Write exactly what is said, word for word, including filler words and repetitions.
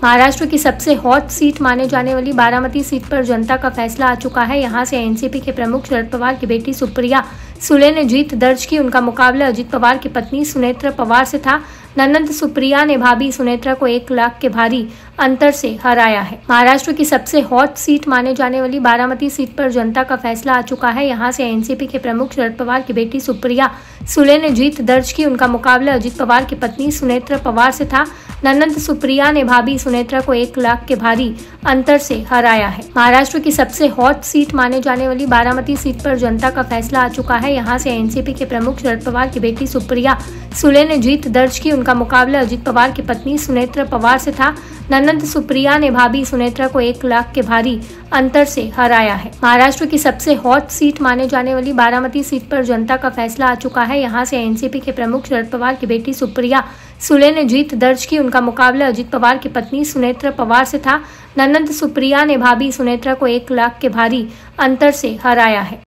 महाराष्ट्र की सबसे hot seat माने जाने वाली बारामती सीट पर जनता का फैसला आ चुका है। यहां से एनसीपी के प्रमुख शरद पवार की बेटी सुप्रिया सुले ने जीत दर्ज की। उनका मुकाबला अजित पवार की पत्नी सुनेत्रा पवार से था। ननंद सुप्रिया ने भाभी सुनेत्रा को एक लाख के भारी अंतर से हराया है। महाराष्ट्र की सबसे हॉट सीट माने जाने वाली बारामती सीट पर जनता का फैसला आ चुका है। यहां से एनसीपी के प्रमुख शरद पवार की बेटी सुप्रिया सुले ने जीत दर्ज की। उनका मुकाबला अजित पवार की पत्नी सुनेत्रा पवार से था। ननंद सुप्रिया ने भाभी सुनेत्रा को एक लाख के भारी अंतर से हराया है। महाराष्ट्र की सबसे हॉट सीट माने जाने वाली बारामती सीट पर जनता का फैसला आ चुका है। यहां से एनसीपी के प्रमुख शरद पवार की बेटी सुप्रिया सुले ने जीत दर्ज की। उनका मुकाबला अजित पवार की पत्नी सुनेत्रा पवार से था। ननंद सुप्रिया ने भाभी सुनेत्रा को एक लाख के भारी अंतर से हराया है। महाराष्ट्र की सबसे हॉट सीट माने जाने वाली बारामती सीट पर जनता का फैसला आ चुका है। यहां से एनसीपी के प्रमुख शरद पवार की बेटी सुप्रिया सुले ने जीत दर्ज की। उनका मुकाबला अजित पवार की पत्नी सुनेत्रा पवार से था। ननंद सुप्रिया ने भाभी सुनेत्रा को एक लाख के भारी अंतर से हराया है।